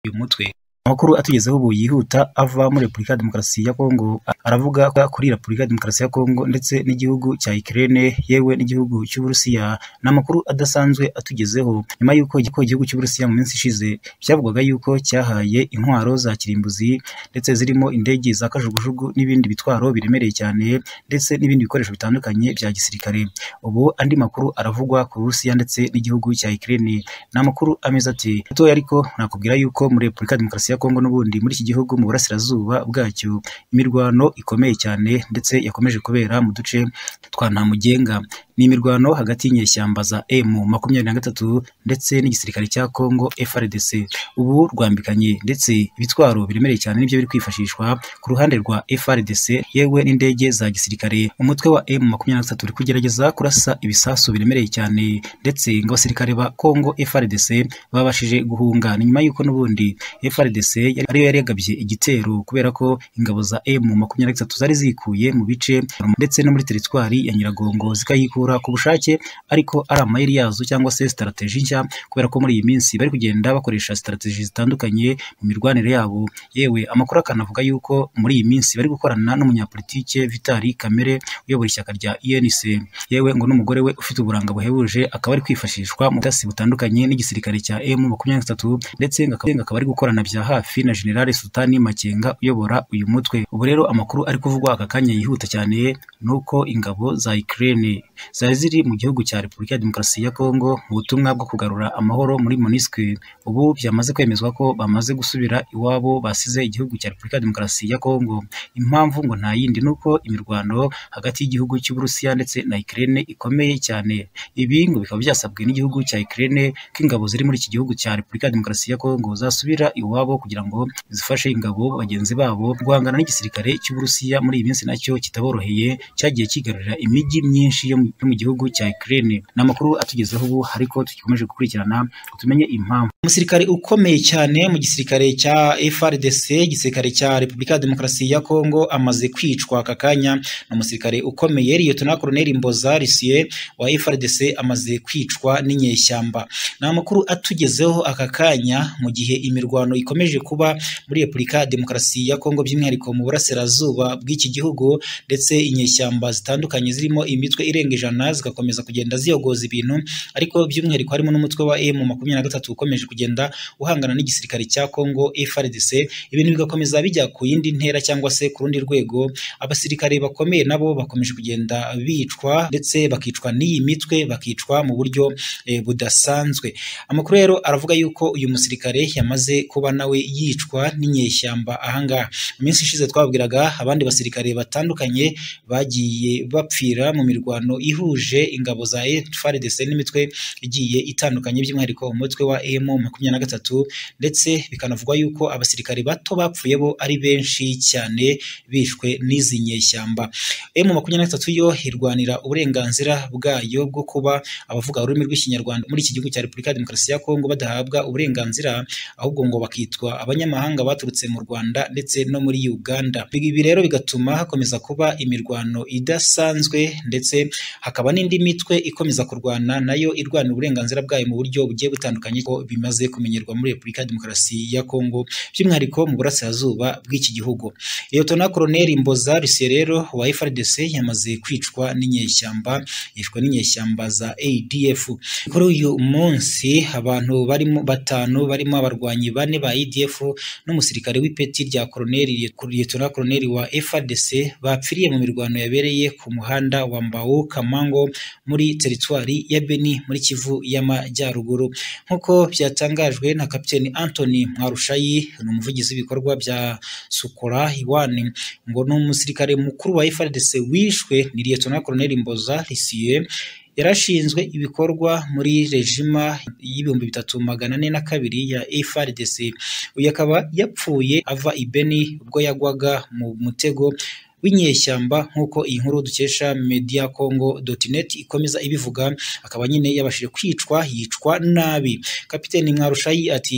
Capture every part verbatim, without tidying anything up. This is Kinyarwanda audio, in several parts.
uyu mutwe. Amakuru atugezeho ubu yihuta ava muri Repubulika ya Demokarasi ya Kongo aravuga kuri Repubulika ya Demokarasi ya Kongo ndetse n'igihugu cya Ukraine yewe n'igihugu cy'Uburusiya. Ni amakuru adasanzwe atugezeho nyuma y'uko igihugu cy'Uburusiya mu minsi ishize byavugwaga yuko cyahaye intwaro za kirimbuzi ndetse zirimo indege za kajugujugu n'ibindi bitwaro biremereye cyane ndetse n'ibindi bikoresho bitandukanye bya gisirikare. Ubu andi makuru aravugwa ku Burusiya ndetse n'igihugu cya Ukraine. Ni amakuru ameze ati gatoya, ariko nakubwira yuko muri Repubulika ya Demokarasi ya Kongo n'ubundi muri iki gihugu mu burasirazuba bwacyo imirwano ikomeye cyane ndetse yakomeje kubera mu duce twa Ntamugenga. Ni imirwano hagati y'inyeshyamba za M makumyabiri na gatatu ndetse n'igisirikare cya Kongo F R D C. Ubu rwambikanye ndetse ibitwaro biremereye cyane nibyo biri kwifashishwa ku ruhande rwa F R D C yewe n'indege za gisirikare. Umutwe wa M makumyabiri na gatatu uri kugerageza kurasa ibisasu biremereye cyane ndetse ngo abasirikare ba Kongo F R D C babashije guhunga. Ni nyuma y'uko n'ubundi F R D C ariyo yari yagabye igitero kubera ko ingabo za M makumyabiri na gatatu zari zikuye mu bice ndetse no muri teritwari ya Nyiragongo zikayikura ku bushake, ariko ari amayeri yazo cyangwa se strategy nshya, kubera ko muri iyi minsi bari kugenda bakoresha strategy zitandukanye mu mirwanire yabo. Yewe amakuru akanavuga yuko muri iyi minsi bari gukorana n'umunyapolitike Vitali Kamere uyobora ishyaka rya U N C, yewe ngo n'umugore we ufite uburanga buhebuje akaba ari kwifashishwa mu butasi butandukanye n'igisirikare cya M makumyabiri na gatatu ndetse akaba ari gukorana bya hafi na General Sultani Makenga uyobora uyu mutwe. Ubu rero amakuru ari kuvugwa aka kanya yihuta cyane nuko ingabo za Ukraine zari ziri mu gihugu cya Repubulika ya Demokarasi ya Kongo mu butumwa bwo kugarura amahoro muri MONUSCO. Ubu byamaze kwemezwa ko bamaze gusubira iwabo basize igihugu cya Repubulika ya Demokarasi ya Kongo. Impamvu ngo nta yindi nuko imirwano hagati y'igihugu cy'Uburusiya ndetse na Ukraine ikomeye cyane. Ibi ngo bikaba byasabwe n'igihugu cya Ukraine ko ingabo ziri muri iki gihugu cya Repubulika ya Demokarasi ya Kongo zasubira iwabo kugira ngo zifashe ingabo bagenzi babo guhangana n'igisirikare cy'Uburusiya muri iyi minsi nacyo kitaboroheye, cyagiye kigarurira imijyi myinshi yo mu gihugu cya Ukraine. Ni amakuru atugezeho ubu ariko tukomeje gukurikirana tumenye impamvu. Umusirikare ukomeye cyane mu gisirikare cya F R D C, igisirikare cya Repubulika ya Demokarasi ya Kongo, amaze kwicwa aka kanya. Ni umusirikare ukomeye Lieutenant Colonel Mboza Lucien wa F R D C amaze kwicwa n'inyeshyamba. Ni amakuru atugezeho aka kanya mu gihe imirwano ikomeje kuba muri Repubulika ya Demokarasi ya Kongo, by'umwihariko mu burasirazuba bw'iki gihugu, ndetse inyeshyamba zitandukanye zirimo imitwe irenga ijana zigakomeza kugenda ziyogoza ibintu, ariko by'umwihariko harimo n'umutwe wa M makumyabiri na gatatu ukomeje kugenda uhangana n'igisirikare cya Kongo F R D C. Ibintu bigakomeza bijya ku yindi ntera cyangwa se ku rundi rwego. Abasirikare bakomeye nabo bakomeje kugenda bicwa ndetse bakicwa n'iyi mitwe, bakicwa mu buryo e, budasanzwe. Amakuru rero aravuga yuko uyu musirikare yamaze kuba nawe yicwa n'inyeshyamba ahangaha. Mu minsi ishize twabwiraga abandi basirikare batandukanye bagiye bapfira mu mirwano ihuje ingabo za F R D C n'imitwe igiye itandukanye, by'umwihariko umutwe wa M makumyabiri na gatatu, ndetse bikanavugwa yuko abasirikare bato bapfuye bo ari benshi cyane bishwe n'izi nyeshyamba. M makumyabiri na gatatu yo irwanira uburenganzira bwayo bwo kuba abavuga ururimi rw'ikinyarwanda muri iki gihugu cya Repubulika ya Demokarasi ya Kongo badahabwa uburenganzira, ahubwo ngo bakitwa abanyamahanga baturutse mu Rwanda ndetse no muri Uganda. Ibi rero bigatuma hakomeza kuba imirwano idasanzwe, ndetse hakaba n'indi mitwe ikomeza kurwana nayo irwana uburenganzira bwayo mu buryo bugiye butandukanye, ko bimaze kumenyerwa muri Repubulika ya Demokarasi ya Kongo, by'umwihariko mu burasirazuba bw'iki gihugu. Lieutenant Colonel Mboza Lucien rero wa F R D C yamaze kwicwa n'inyeshyamba, yishwe n'inyeshyamba za A D F. Kuri uyu munsi abantu barimo batanu barimo abarwanyi bane ba A D F n'umusirikare w'ipeti rya Colonel Lieutenant Colonel wa F R D C bapfiriye mu mirwano yabereye ku muhanda wa Mbao Kamango muri teritwari ya Beni muri Kivu y'Amajyaruguru. Nk'uko byatangajwe na Kapiteni Anthony Mwarushayi, ni umuvugizi w'ibikorwa bya Sukora Iwani, ngo ni umusirikare mukuru wa F R D C wishwe ni Lieutenant Colonel Mboza Lucien, yarashinzwe ibikorwa muri rejima y'ibihumbi bitatu magana ane na kabiri ya F R D C. Uyu akaba yapfuye ava i Beni ubwo yagwaga mu mutego w'inyeshyamba, nk'uko iyi nkuru dukesha media congo dot net ikomeza ibivuga. Akaba nyine yabashije kwicwa, yicwa nabi. Kapiteni Mwarushayi ati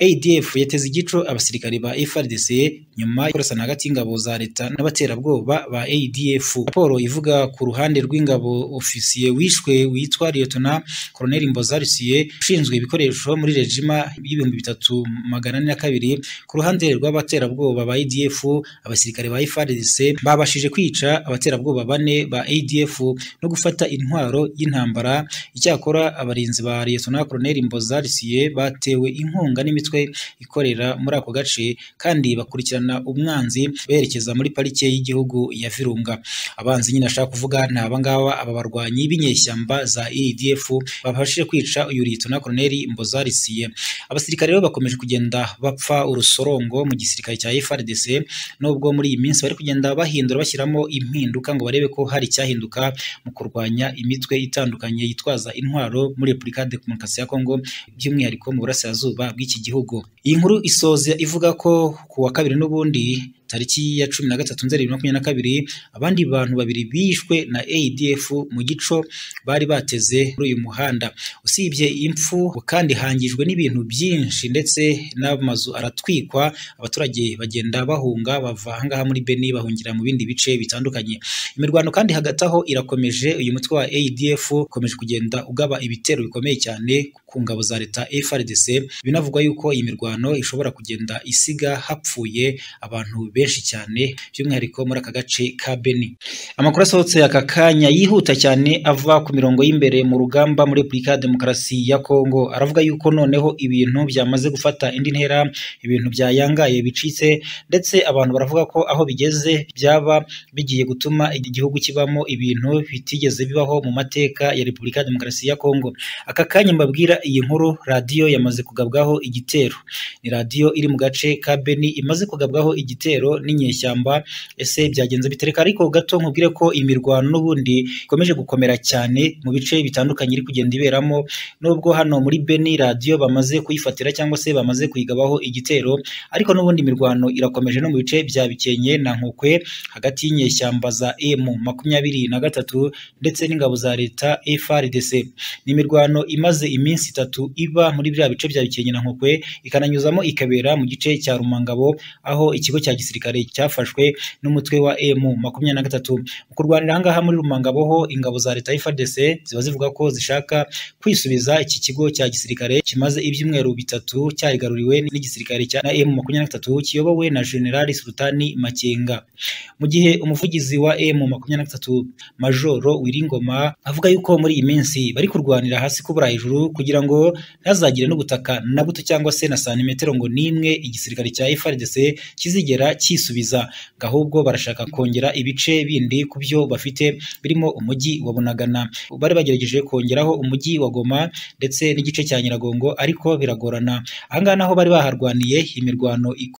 A D F yateze igico abasirikare ba F A R D C nyuma y'kurasana hagati y'ingabo za leta n'abaterabwoba ba A D F. Raporo ivuga ku ruhande rw'ingabo ofisiye wishwe witwa Lieutenant Colonel Mboza Lucie ushinzwe ibikoresho muri regima y'ibihumbi bitatu magana ane na kabiri. Ku ruhande rw'abaterabwoba ba A D F, abasirikare ba F A R D C babashije kwica abaterabwoba bane ba A D F no gufata intwaro y'intambara. Icyakora abarinzi ba Lieutenant Colonel Mboza Lucie batewe inkunga n'imitwe ikorera muri ako gace kandi bakurikirana umwanzi berekeza muri parike y'igihugu ya Virunga. Abanzi nyine ashaka kuvuga ni abangaba, aba barwanyi b'inyeshyamba za A D F babashije kwica uyu Lieutenant Colonel Mboza Lucie. Abasirikare rero bakomeje kugenda bapfa urusorongo mu gisirikare cya F A R D C, nubwo muri iyi minsi bari kugenda bahindura bashyiramo impinduka ngo barebe ko hari icyahinduka mu kurwanya imitwe itandukanye yitwaza intwaro muri Repubulika ya Demokarasi ya Kongo, by'umwihariko mu burasirazuba bw'iki gihugu. Iyi nkuru isoza ivuga ko ku wa kabiri n'ubundi tariki ya cumi na gatatu Nzeri bibiri na makumyabiri na kabiri abandi bantu babiri bishwe na A D F mu gico bari bateze muri uyu muhanda. Usibye impfu kandi hangijwe n'ibintu byinshi ndetse n'amazu aratwikwa, abaturage bagenda bahunga bava ahangaha muri Beni bahungira mu bindi bice bitandukanye. Imirwano kandi hagati aho irakomeje, uyu mutwe wa A D F ukomeje kugenda ugaba ibitero bikomeye cyane ku ngabo za leta F A R D C. Binavugwa yuko iyi mirwano ishobora kugenda isiga hapfuye abantu benshi cyane, by'umwihariko muri aka gace ka Beni. Amakuru asohotse aka kanya yihuta cyane ava ku mirongo y'imbere mu rugamba muri Repubulika ya Demokarasi ya Kongo, aravuga yuko noneho ibintu byamaze gufata indi ntera, ibintu byayangaye bicitse, ndetse abantu baravuga ko aho bigeze byaba bigiye gutuma igihugu kibamo ibintu bitigeze bibaho mu mateka ya Repubulika ya Demokarasi ya Kongo. Aka kanya mbabwira iyi nkuru, radiyo yamaze kugabwaho igitero. Ni radiyo iri mu gace ka Beni imaze kugabwaho igitero n'inyeshyamba. Ese byagenze bitereka? Ariko gato nkubwire ko imirwano n'ubundi ikomeje gukomera cyane mu bice bitandukanye iri kugenda iberamo, nubwo hano muri Beni radiyo bamaze kuyifatira cyangwa se bamaze kuyigabaho igitero, ariko n'ubundi imirwano irakomeje no mu bice bya Bikenke na Nkokwe hagati y'inyeshyamba za M makumyabiri na gatatu ndetse n'ingabo za leta F A R D C. Ni imirwano imaze iminsi itatu iba muri bya bice bya Bikenke na Nkokwe, ikananyuzamo ikabera mu gice cya Rumangabo, aho ikigo cya gisirikare cyafashwe n'umutwe wa M makumyabiri na gatatu. Mu kurwanira ahangaha muri Rumangabo ho, ingabo za leta F A R D C ziba zivuga ko zishaka kwisubiza iki kigo cya gisirikare kimaze ibyumweru bitatu cyarigaruriwe n'igisirikare cya M makumyabiri na gatatu kiyobowe na General Sultani Makenga. Mu gihe umuvugizi wa M makumyabiri na gatatu Majoro Wiringoma avuga yuko muri iyi minsi bari kurwanira hasi kubura hejuru kugira ngo ntazagire n'ubutaka na buto cyangwa se na santimetero ngo nimwe igisirikare cya F A R D C kizigera cyisubiza, ahubwo barashaka kongera ibice bindi ku byo bafite birimo umujyi wa Bunagana. Bari bagerageje kongeraho umujyi wa Goma ndetse n'igice cya Nyiragongo, ariko biragorana. Ahangaha naho bari baharwaniye imirwano